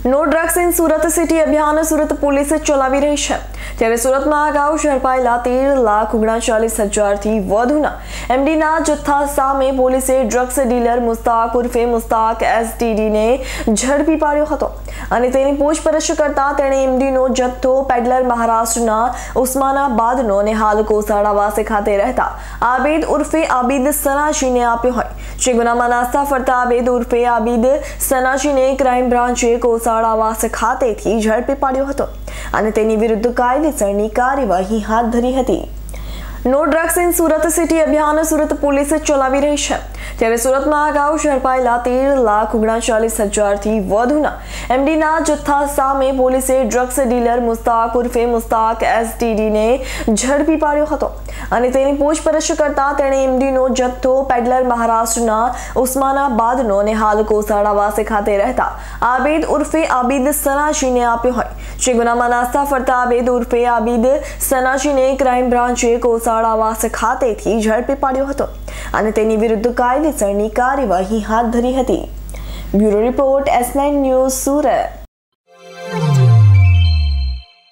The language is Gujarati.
No drugs in Surat city અભિયાન સુરત પોલીસ ચલાવી રહી છે। ત્યારે સુરતમાં અગાઉ ઝડપાયેલા 13,39,000થી વધુના એમડીના જથ્થા સામે પોલીસે ડ્રગ્સ ડીલર મુસ્તાક ઉર્ફે મુસ્તાક એસટીડીને ઝડપી પાડ્યો હતો અને તેની પૂછપરછ કરતા તેણે એમડીનો જથ્થો પેડલર મહારાષ્ટ્રના ઉસ્માનાબાદનો અને હાલ કોસાડાવાસ ખાતે રહેતા આબિદ ઉર્ફે આબિદ સનાજીને આપ્યો હોય। જે ગુનામાં નાસ્તા ફરતા આબિદ ઉર્ફે આબિદ સનાજીને ક્રાઇમ બ્રાન્ચે કોસાડાવાસ ખાતેથી ઝડપી પાડ્યો હતો અને તેની વિરુદ્ધ કાયદેસરની કાર્યવાહી હાથ ધરી હતી। No drugs in Surat city અભિયાન સુરત પોલીસ ચલાવી રહી છે। ત્યારે સુરતમાં અગાઉ ઝડપાયેલા 13,39,000થી વધુના એમડીના જથ્થા સામે પોલીસે ડ્રગ્સ ડીલર મુસ્તાક ઉર્ફે મુસ્તાક એસટીડીને ઝડપી પાડ્યો હતો અને તેની પૂછપરછ કરતા તેણે એમડીનો જથ્થો પેડલર મહારાષ્ટ્રના ઉસ્માનાબાદનો અને હાલ કોસાડાવાસ ખાતે રહેતા આબિદ ઉર્ફે આબિદ સનાજીને આપ્યો હોય। જે ગુનામાં નાસ્તા ફરતા આબિદ ઉર્ફે આબિદ સનાજીને ક્રાઇમ બ્રાન્ચે કોસાડાવાસ ખાતેથી ઝડપી પાડ્યો હતો અને તેની વિરુદ્ધ કાયદેસરની કાર્યવાહી હાથ ધરી હતી। Bureau report S9 news Surat.